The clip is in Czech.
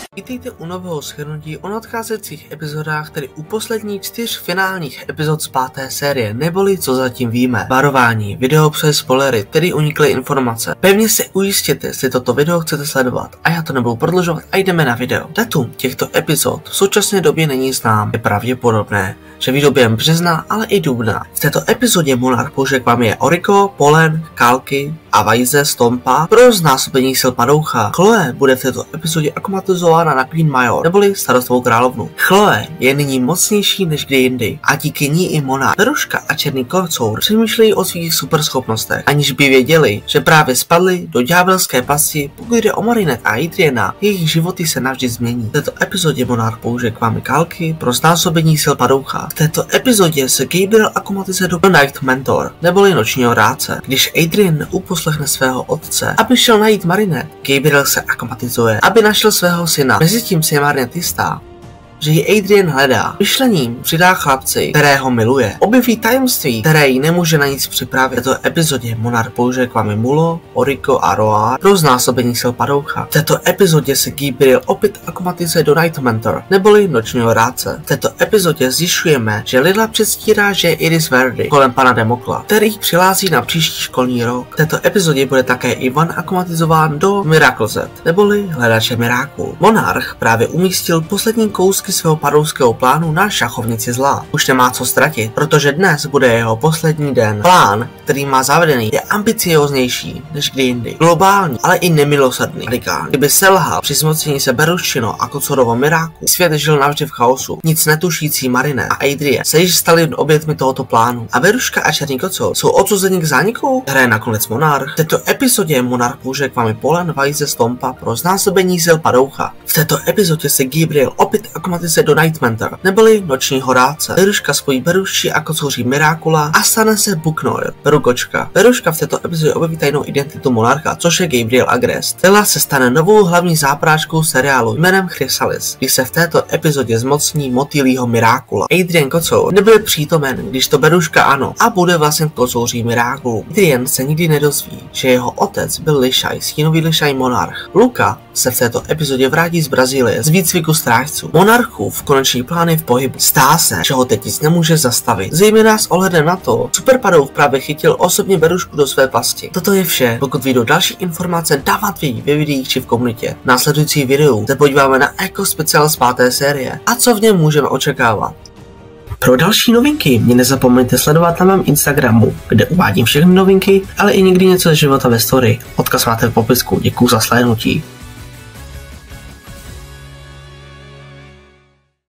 Vítejte u nového shrnutí o nadcházejících epizodách, tedy u posledních 4 finálních epizod z 5. série, neboli co zatím víme. Varování, video přes spoilery, tedy uniklé informace. Pevně se ujistěte, jestli toto video chcete sledovat a já to nebudu prodlužovat a jdeme na video. Datum těchto epizod v současné době není znám, je pravděpodobné, že vyjdou během března, ale i dubna. V této epizodě Monarch použije k vám je Oriko, Polen, Kalky a Vajze Stompa pro znásobení sil padoucha. Chloe bude v této epizodě akumatizována na Queen Major, neboli starostovou královnu. Chloe je nyní mocnější než kdy jindy a díky ní i Monarch, Beruška a Černý kocour přemýšlejí o svých superschopnostech, aniž by věděli, že právě spadli do ďábelské pasti. Pokud jde o Marinette a Adriana, jejich životy se navždy změní. V této epizodě Monarch použije k vám Kalky pro znásobení sil padoucha. V této epizodě se Gabriel akumatizuje do Night Mentor, neboli nočního rádce. Když Adrian uposlechne svého otce, aby šel najít Marinette, Gabriel se akumatizuje, aby našel svého syna. Mezitím si je Marinette jistá, že ji Adrian hledá. Myšlením přidá chlapci, kterého miluje. Objeví tajemství, které jí nemůže na nic připravit. V této epizodě Monarch použije k vám Mulo, Oriko a Roar pro znásobení sil padoucha. V této epizodě se Gabriel opět akumatizuje do Night Mentor, neboli nočního rádce. V této epizodě zjišťujeme, že Lila předstírá, že je Iris Verdi kolem pana Demokla, který přilází na příští školní rok. V této epizodě bude také Ivan akumatizován do Miracle Z, neboli hledače Miráků. Monarch právě umístil poslední kousky svého padouského plánu na šachovnici zla. Už nemá co ztratit, protože dnes bude jeho poslední den. Plán, který má zavedený, je ambicioznější než kdy jindy. Globální, ale i nemilosrdný. Radikální. Kdyby selhal při zmocnění se Beruščino a Kocorovo Miráku, svět žil navždy v chaosu. Nic netušící Marinette a Adrian se již stali obětmi tohoto plánu. A Beruška a Černý kocour jsou odsouzeni k zániku? Hraje nakonec Monarch. V této epizodě Monarch použije k vám Polen, Vajze Stompa pro znásobení sil padoucha. V této epizodě se Gabriel opět akumatizuje do Night Mentor, neboli nočního rádce. Beruška spojí Beruši a kocouří Mirákula a stane se Buknoir, Berukočka. Beruška v této epizodě objeví tajnou identitu Monarcha, což je Gabriel Agrest. Lila se stane novou hlavní zápráčkou seriálu jménem Chrysalis, když se v této epizodě zmocní motýlího Mirákula. Adrian Kocour nebyl přítomen, když to Beruška ano, a bude vlastně kocouří Mirákulu. Adrian se nikdy nedozví, že jeho otec byl Lišaj, stínový Lišaj Monarch. Luka se v této epizodě vrátí z Brazílie z výcviku strážců. Monarchův konečný plán je v pohybu. Stá se, že ho teď nic nemůže zastavit. Zejména s ohledem na to, Superpadouch právě chytil osobně Berušku do své pasti. Toto je vše. Pokud vyjdou další informace, dávat vědět ve videích či v komunitě. V následující videu se podíváme na Echo speciál z 5. série a co v něm můžeme očekávat. Pro další novinky mě nezapomeňte sledovat na mém Instagramu, kde uvádím všechny novinky, ale i někdy něco z života ve story. Odkaz máte v popisku. Děkuju za slednutí.